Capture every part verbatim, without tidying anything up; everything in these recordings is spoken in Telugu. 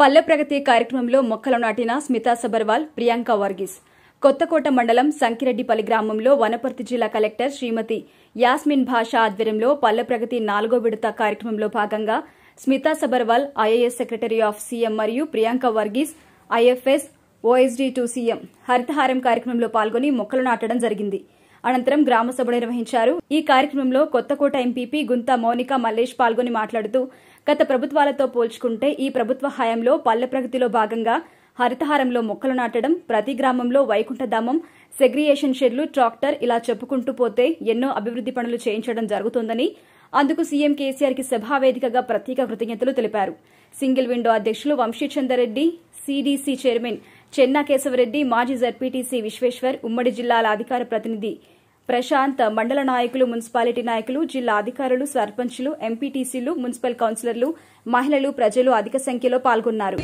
పల్లె ప్రగతి కార్యక్రమంలో మొక్కలు నాటిన స్మితా సబర్వాల్, ప్రియాంక వర్గీస్. కొత్తకోట మండలం సంకిరెడ్డిపల్లి గ్రామంలో వనపర్తి జిల్లా కలెక్టర్ శ్రీమతి యాస్మిన్ భాషా ఆధ్వర్యంలో పల్లె ప్రగతి నాలుగో విడత కార్యక్రమంలో భాగంగా Smita Sabharwal, IAS secretary of CM మరియు Priyanka Varghese, IFS OSD to CM Harithaharam కార్యక్రమంలో పాల్గొని మొక్కలు నాటడం జరిగింది. అనంతరం గ్రామ సభ నిర్వహించారు. ఈ కార్యక్రమంలో కొత్తకోట ఎంపీపీ గుంత మౌనిక మల్లేష్ పాల్గొని మాట్లాడుతూ గత ప్రభుత్వాలతో పోల్చుకుంటే ఈ ప్రభుత్వ హయాంలో పల్లె ప్రగతిలో భాగంగా హరితహారంలో మొక్కలు నాటడం, ప్రతి గ్రామంలో వైకుంఠధామం, సెగ్రియేషన్ షెడ్లు, ట్రాక్టర్ ఇలా చెప్పుకుంటూ పోతే ఎన్నో అభివృద్ది పనులు చేయించడం జరుగుతోందని, అందుకు సీఎం కేసీఆర్ కి సభావేదికగా ప్రత్యేక కృతజ్ఞతలు తెలిపారు. సింగిల్ విండో అధ్యక్షులు వంశీచందర్రెడ్డి, సీడీసీ చైర్మన్ చెన్నా కేశవరెడ్డి, మాజీ జడ్పీటీసీ విశ్వేశ్వర్, ఉమ్మడి జిల్లాల అధికార ప్రతినిధి ప్రశాంత్, మండల నాయకులు, మున్సిపాలిటీ నాయకులు, జిల్లా అధికారులు, సర్పంచ్లు, ఎంపీటీసీలు, మున్సిపల్ కౌన్సిలర్లు, మహిళలు, ప్రజలు అధిక సంఖ్యలో పాల్గొన్నారు.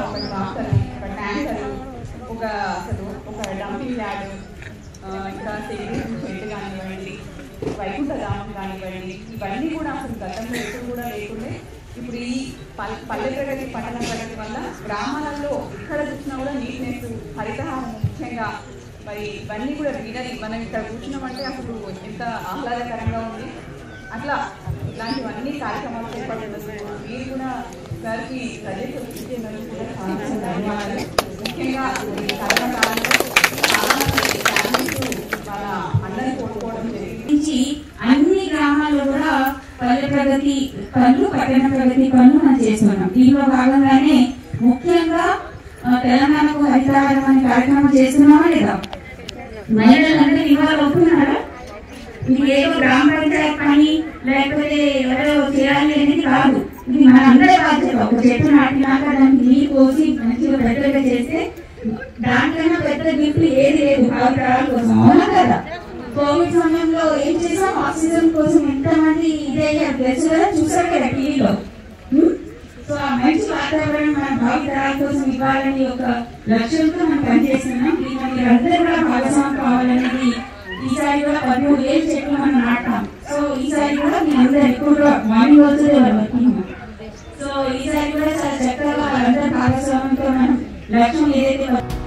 ఇప్పుడు ఈ పల్లె ప్రగతి, పట్టణ ప్రగతి వల్ల గ్రామాలలో ఎక్కడ చూసినా కూడా నీట్నెస్, హరితహారం ముఖ్యంగా మరి ఇవన్నీ కూడా గ్రీనరీ. మనం ఇక్కడ కూర్చున్నామంటే అసలు ఎంత ఆహ్లాదకరంగా ఉంది. అట్లా ఇలాంటివన్నీ కార్యక్రమాలు చేపడుతున్నారు. మీరు కూడా గారికి ప్రజలు కూడా చాలా ధన్యవాదాలు. ముఖ్యంగా ఈ కరోనా కాలంలో చాలా మంది ఫ్యామిలీస్ వాళ్ళ అందరినీ కోరుకోవడం జరిగింది. అన్ని గ్రామాల్లో కూడా పల్లె ప్రగతి పనులు, పట్టణ ప్రగతి పనులు మనం చేస్తున్నాం. దీనిలో భాగంగానే ముఖ్యంగా తెలంగాణకు హరితహారం అనే కార్యక్రమం చేస్తున్నామా లేదా? మహిళలందరూ ఇవాళ అవుతున్నారా? ఇది ఏదో గ్రామ పంచాయతీ పని లేకపోతే ఎవరో చేయాలి అనేది కాదు. ఇది మన అందరి బాధ్యత. ఒక చెట్టు నాటినాక దానికి నీరు పోసి మంచిగా పెద్దగా చేస్తే దాంట్లోనే పెద్ద గిఫ్ట్ ఏది లేదు భావితరాల కోసం. అవునా కదా? కోవిడ్ సమయంలో ఏం చేసాం? ఆక్సిజన్ కోసం ఎంతమంది ఇదే తెలుసు కదా, చూసారు కదా టీవీలో. సో ఆ మంచి వాతావరణం మన భావితరాల కోసం ఇవ్వాలని ఒక లక్ష్యంతో మనం పనిచేస్తున్నాం. దీంట్లో మీరు అందరూ కూడా భాగస్వామ్యం కావాలనేది ఈసారి కూడా పదమూడు వేలు చెట్లు మనం నాటాం. సో ఈసారి కూడా మీ అందరూ ఎక్కువగా మార్నింగ్ రోజులే వర్కింగ్. సో ఈసారి కూడా చాలా చక్కగా వాళ్ళందరూ భాగస్వామ్యంతో మనం లక్ష్యం ఏదైతే